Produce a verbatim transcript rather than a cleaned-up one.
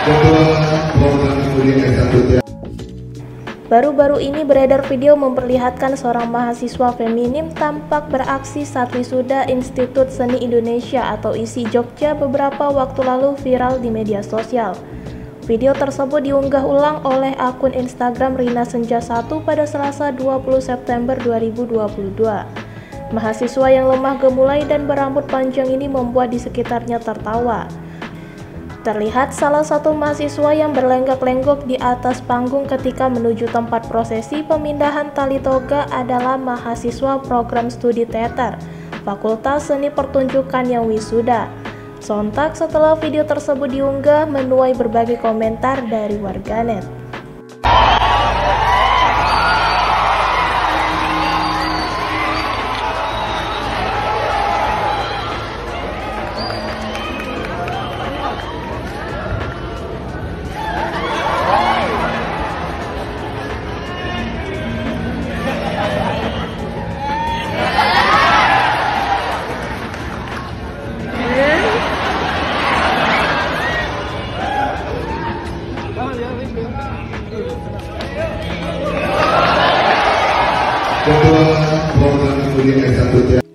Baru-baru ini beredar video memperlihatkan seorang mahasiswa feminim tampak beraksi saat wisuda Institut Seni Indonesia atau I S I Jogja beberapa waktu lalu viral di media sosial. Video tersebut diunggah ulang oleh akun Instagram Rina Senja satu pada Selasa dua puluh September dua ribu dua puluh dua. Mahasiswa yang lemah gemulai dan berambut panjang ini membuat di sekitarnya tertawa. Terlihat salah satu mahasiswa yang berlenggak-lenggok di atas panggung ketika menuju tempat prosesi pemindahan tali toga adalah mahasiswa program studi teater Fakultas Seni Pertunjukan yang wisuda. Sontak setelah video tersebut diunggah menuai berbagai komentar dari warganet. Ketua Program Studi S satu